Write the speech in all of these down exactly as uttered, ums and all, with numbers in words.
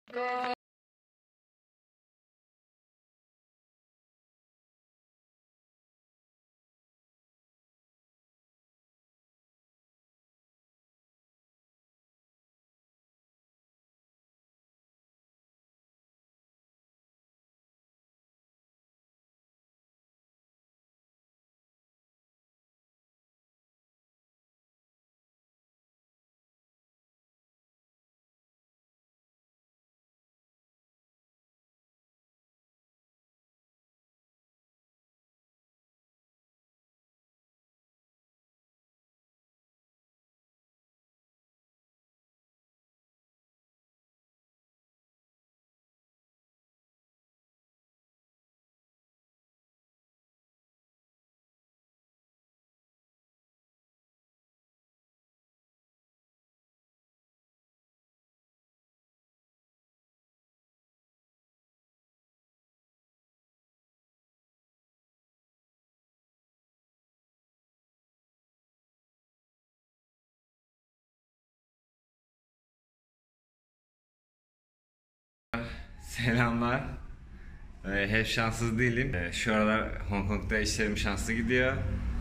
Selamlar. Ee, hep şanssız değilim. Ee, şu aralar Hong Kong'da işlerim şanslı gidiyor.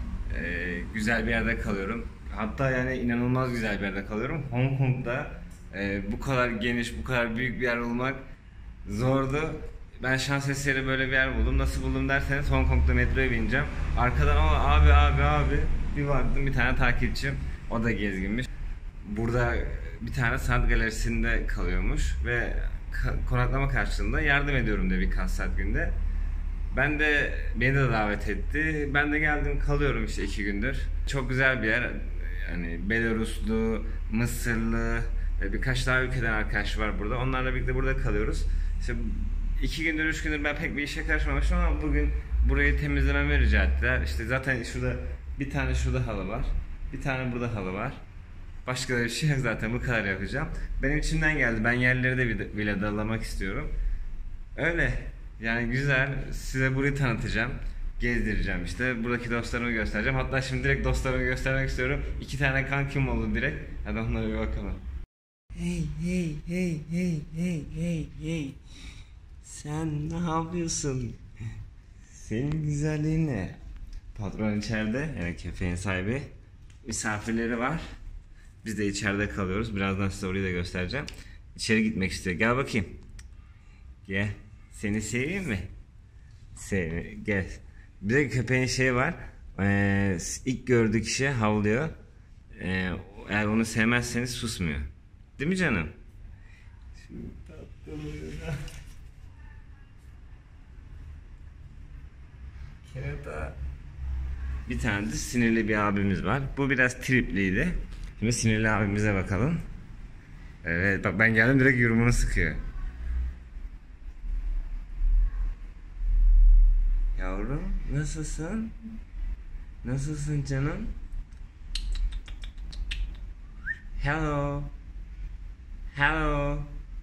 Ee, güzel bir yerde kalıyorum. Hatta yani inanılmaz güzel bir yerde kalıyorum. Hong Kong'da e, bu kadar geniş, bu kadar büyük bir yer olmak zordu. Ben şans eseri böyle bir yer buldum. Nasıl buldum derseniz Hong Kong'da metroya bineceğim. Arkadan ama abi abi abi bir baktım bir tane takipçim. O da gezginmiş. Burada bir tane sanat galerisinde kalıyormuş ve konaklama karşılığında yardım ediyorum de birkaç saat günde. Ben de beni de davet etti. Ben de geldim kalıyorum işte iki gündür. Çok güzel bir yer. Yani Belaruslu, Mısırlı ve birkaç daha ülkeden arkadaş var burada. Onlarla birlikte burada kalıyoruz. İşte iki gündür, üç gündür ben pek bir işe karışmamıştım ama bugün burayı temizlememi rica ettiler. İşte zaten şurada bir tane şurada halı var. Bir tane burada halı var. Başka da bir şey yok zaten, bu kadar yapacağım. Benim içimden geldi. Ben yerleri de villadarlamak istiyorum. Öyle. Yani güzel. Size burayı tanıtacağım. Gezdireceğim işte. Buradaki dostlarımı göstereceğim. Hatta şimdi direkt dostlarımı göstermek istiyorum. İki tane kankim oldu direkt. Hadi onlara bir bakalım. Hey hey hey hey hey hey hey. Sen ne yapıyorsun? Senin güzelliğin ne? Patron içeride. Yani kefenin sahibi. Misafirleri var. Biz de içeride kalıyoruz. Birazdan size orayı da göstereceğim. İçeri gitmek istiyor. Gel bakayım. Gel. Seni seveyim mi? Sev. Gel. Bir de köpeğin şeyi var. Ee, ilk gördüğü kişi havlıyor. Ee, eğer onu sevmezseniz susmuyor. Değil mi canım? Şimdi tatlılığına. Kerata. Bir tane de sinirli bir abimiz var. Bu biraz tripliydi. Şimdi sinirli abimize bakalım. Evet bak, ben geldim direkt yumruğunu sıkıyor. Yavrum nasılsın? Nasılsın canım? Hello. Hello.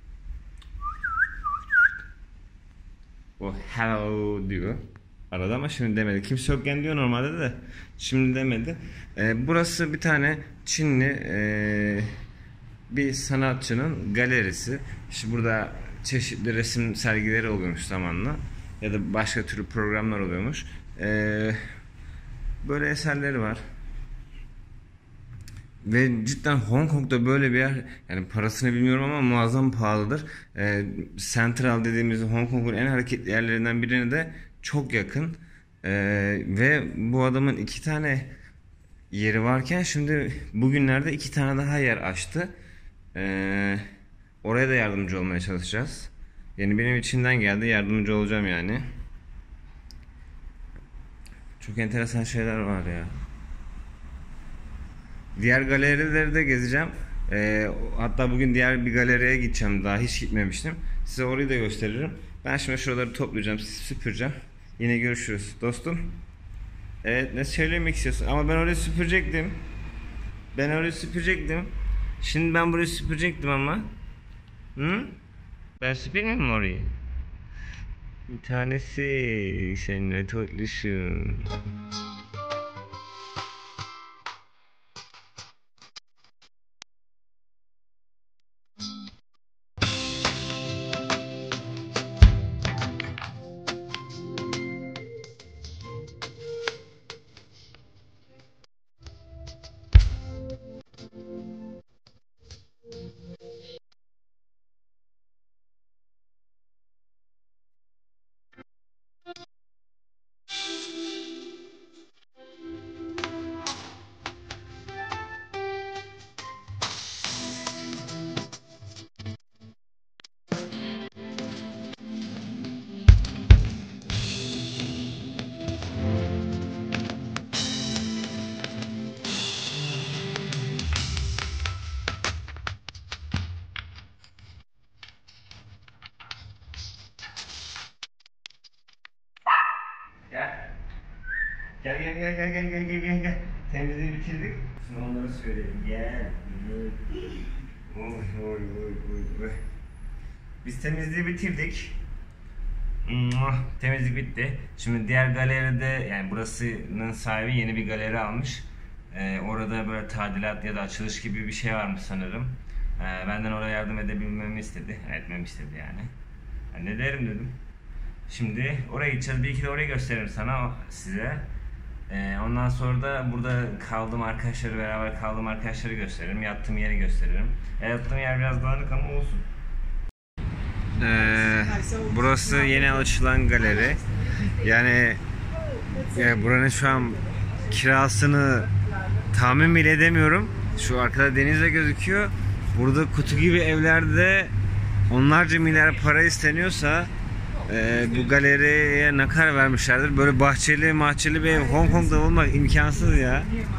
O hello diyor arada ama şimdi demedi. Kimse yokken diyor normalde de. Şimdi demedi. Ee, burası bir tane Çinli ee, bir sanatçının galerisi. İşte burada çeşitli resim sergileri oluyormuş zamanla. Ya da başka türlü programlar oluyormuş. Ee, böyle eserleri var. Ve cidden Hong Kong'da böyle bir yer, yani parasını bilmiyorum ama muazzam pahalıdır. Ee, Central dediğimiz Hong Kong'un en hareketli yerlerinden birine de çok yakın. Ee, ve bu adamın iki tane yeri varken şimdi bugünlerde iki tane daha yer açtı. Ee, oraya da yardımcı olmaya çalışacağız. Yani benim içimden geldi, yardımcı olacağım yani. Çok enteresan şeyler var ya. Diğer galerileri de gezeceğim. Ee, hatta bugün diğer bir galeriye gideceğim. Daha hiç gitmemiştim. Size orayı da gösteririm. Ben şimdi şuraları toplayacağım, süpüreceğim. Yine görüşürüz dostum. Evet, ne söylemek istiyorsun? Ama ben orayı süpürecektim. Ben orayı süpürecektim. Şimdi ben burayı süpürecektim ama. Hı? Ben süpürmeyeyim mi orayı? Bir tanesi seninle tatlısın. Gel gel gel gel gel gel gel gel. Temizliği bitirdik. Şimdi onları söyleyelim. Gel. Oy oy oy oy. Biz temizliği bitirdik. Temizlik bitti. Şimdi diğer galeride, yani burasının sahibi yeni bir galeri almış. Ee, orada böyle tadilat ya da açılış gibi bir şey varmış sanırım. Ee, benden oraya yardım edebilmemi istedi. Etmemi istedi yani. Ben de derim dedim. Şimdi oraya gideceğiz. Bir iki de orayı gösteririm sana, size. Ee, ondan sonra da burada kaldığım arkadaşları, beraber kaldığım arkadaşları gösteririm. Yattığım yeri gösteririm. E, yattığım yer biraz dağınık ama olsun. Ee, burası yeni açılan galeri. Yani, yani buranın şu an kirasını tahmin bile edemiyorum. Şu arkada denize gözüküyor. Burada kutu gibi evlerde onlarca milyar para isteniyorsa e, bu galeriye ne kadar vermişlerdir? Böyle bahçeli mahçeli bir ev Hong Kong'da bulmak imkansız ya.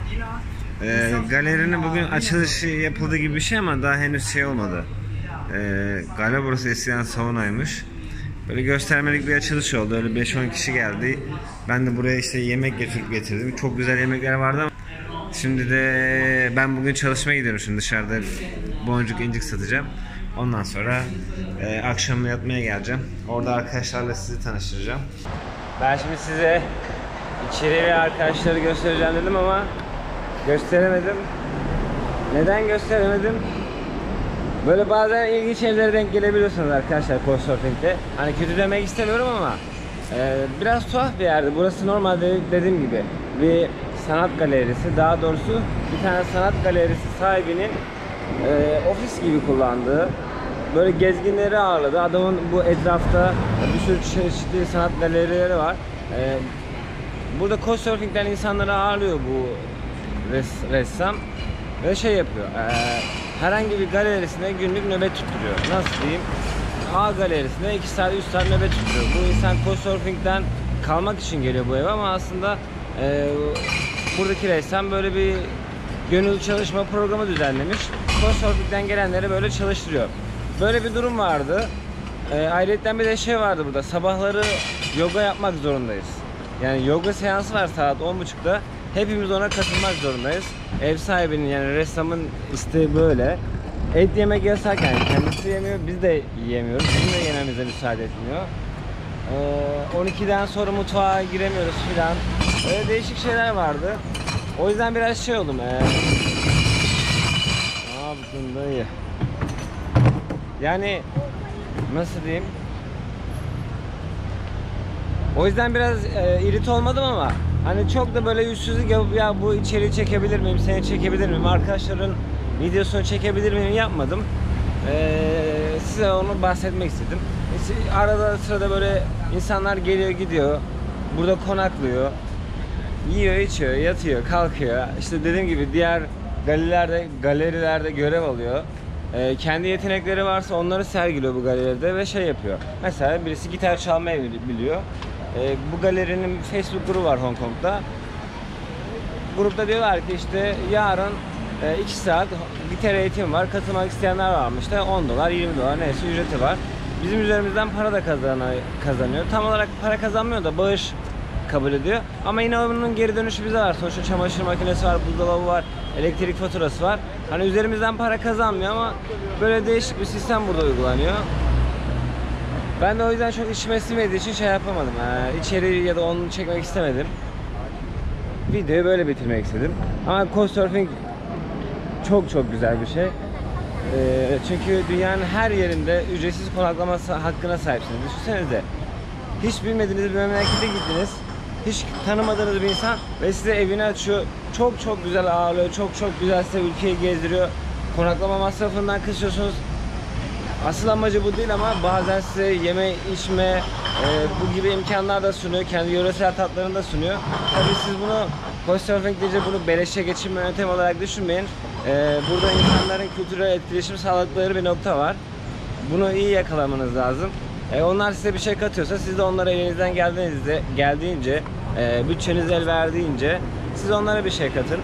E, galerinin bugün açılışı yapıldı gibi bir şey ama daha henüz şey olmadı. Ee, galiba burası eskiden saunaymış. Böyle göstermelik bir açılış oldu. Öyle beş on kişi geldi. Ben de buraya işte yemek getirip getirdim. Çok güzel yemekler vardı ama şimdi de ben bugün çalışmaya gidiyorum. Şimdi dışarıda boncuk incik satacağım. Ondan sonra e, akşamına yatmaya geleceğim. Orada arkadaşlarla sizi tanıştıracağım. Ben şimdi size içeri ve arkadaşları göstereceğim dedim ama gösteremedim. Neden gösteremedim? Böyle bazen ilginç şeylere denk gelebiliyorsunuz arkadaşlar Couchsurfing'de. Hani kötü demek istemiyorum ama e, biraz tuhaf bir yerdi. Burası normalde dediğim gibi bir sanat galerisi. Daha doğrusu bir tane sanat galerisi sahibinin e, ofis gibi kullandığı, böyle gezginleri ağırladı. Adamın bu etrafta bir sürü çeşitli sanat galerileri var. E, burada Couchsurfing'den insanları ağırlıyor bu res, ressam ve şey yapıyor. E, herhangi bir galerisine günlük nöbet tutturuyor. Nasıl diyeyim? A galerisine iki saat üç saat nöbet tutturuyor. Bu insan Couchsurfing'den kalmak için geliyor bu eve ama aslında e, buradaki ressam böyle bir gönüllü çalışma programı düzenlemiş. Couchsurfing'den gelenleri böyle çalıştırıyor. Böyle bir durum vardı. E, ayrıca bir de şey vardı burada. Sabahları yoga yapmak zorundayız. Yani yoga seansı var saat on buçukta. Hepimiz ona katılmak zorundayız. Ev sahibinin, yani ressamın isteği böyle. Et yemek yasak, yani kendisi yemiyor, biz de yiyemiyoruz. Bizim de yememize müsaade etmiyor. Ee, on ikiden sonra mutfağa giremiyoruz filan. Öyle değişik şeyler vardı. O yüzden biraz şey oldum. Ee, ne yaptın dayı? Yani nasıl diyeyim? O yüzden biraz e, irite olmadım ama hani çok da böyle yüzsüzlük yapıp ya bu içeriği çekebilir miyim, seni çekebilir miyim, arkadaşların videosunu çekebilir miyim yapmadım. Ee, size onu bahsetmek istedim. İşte arada sırada böyle insanlar geliyor gidiyor, burada konaklıyor, yiyor içiyor, yatıyor, kalkıyor. İşte dediğim gibi diğer galerilerde, galerilerde görev alıyor. Ee, kendi yetenekleri varsa onları sergiliyor bu galeride ve şey yapıyor. Mesela birisi gitar çalmayı biliyor. Ee, bu galerinin Facebook grubu var Hong Kong'da. Grupta diyorlar ki işte yarın e, iki saat gitar eğitimi var. Katılmak isteyenler varmış da on dolar, yirmi dolar neyse ücreti var. Bizim üzerimizden para da kazanıyor. Tam olarak para kazanmıyor da bağış kabul ediyor. Ama yine onun geri dönüşü bize var. Sonuçta çamaşır makinesi var, buzdolabı var, elektrik faturası var. Hani üzerimizden para kazanmıyor ama böyle değişik bir sistem burada uygulanıyor. Ben de o yüzden çok içime sinmediği için şey yapamadım. Ee, içeriği ya da onu çekmek istemedim. Videoyu böyle bitirmek istedim. Ama Couchsurfing çok çok güzel bir şey. Ee, çünkü dünyanın her yerinde ücretsiz konaklama hakkına sahipsiniz. Düşünsenize. Hiç bilmediğiniz bir memlekete gittiniz. Hiç tanımadığınız bir insan ve size evini açıyor. Çok çok güzel ağırlıyor. Çok çok güzel size ülkeyi gezdiriyor. Konaklama masrafından kısıyorsunuz. Asıl amacı bu değil ama bazen size yeme, içme, e, bu gibi imkanlar da sunuyor. Kendi yöresel tatlarını da sunuyor. Tabii siz bunu Couchsurfing deyince bunu beleşe geçinme yöntemi olarak düşünmeyin. E, burada insanların kültürel etkileşim sağladıkları bir nokta var. Bunu iyi yakalamanız lazım. E, onlar size bir şey katıyorsa siz de onlara elinizden geldiğinizde, geldiğince, e, bütçeniz el verdiğince siz onlara bir şey katın.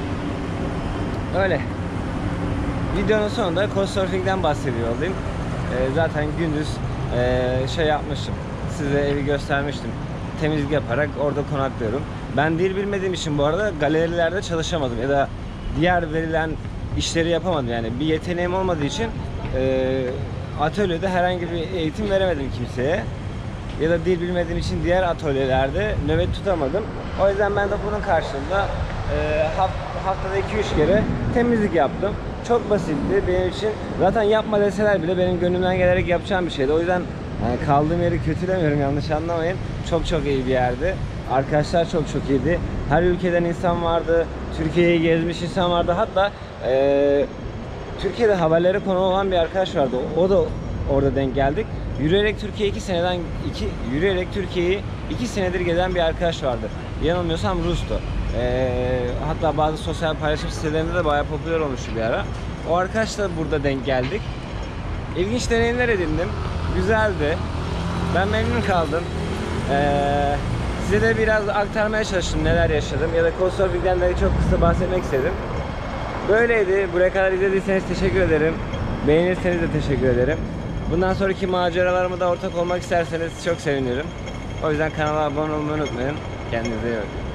Öyle. Videonun sonunda Couchsurfing'den bahsediyor olayım. E, zaten gündüz e, şey yapmıştım. Size evi göstermiştim. temizlik yaparak orada konaklıyorum. Ben dil bilmediğim için bu arada galerilerde çalışamadım ya da diğer verilen işleri yapamadım. Yani bir yeteneğim olmadığı için e, atölyede herhangi bir eğitim veremedim kimseye. Ya da dil bilmediğim için diğer atölyelerde nöbet tutamadım. O yüzden ben de bunun karşılığında e, haftada iki üç kere temizlik yaptım. Çok basitti benim için. Zaten yapma deseler bile benim gönlümden gelerek yapacağım bir şeydi. O yüzden yani kaldığım yeri kötülemiyorum, yanlış anlamayın. Çok çok iyi bir yerdi. Arkadaşlar çok çok iyiydi. Her ülkeden insan vardı. Türkiye'yi gezmiş insan vardı. Hatta e, Türkiye'de haberlere konu olan bir arkadaş vardı. O da orada denk geldik. Yürüyerek Türkiye iki seneden iki yürüyerek Türkiye'yi iki senedir gezen bir arkadaş vardı. Yanılmıyorsam Rus'tu. Ee, hatta bazı sosyal paylaşım sitelerinde de bayağı popüler olmuştu bir ara. O arkadaşla burada denk geldik. İlginç deneyimler edindim. Güzeldi. Ben memnun kaldım. Ee, size de biraz aktarmaya çalıştım neler yaşadım ya da Couchsurfing'den de çok kısa bahsetmek istedim. Böyleydi. Buraya kadar izlediyseniz teşekkür ederim. Beğenirseniz de teşekkür ederim. Bundan sonraki maceralarıma da ortak olmak isterseniz çok sevinirim. O yüzden kanala abone olmayı unutmayın. Kendinize iyi bakın.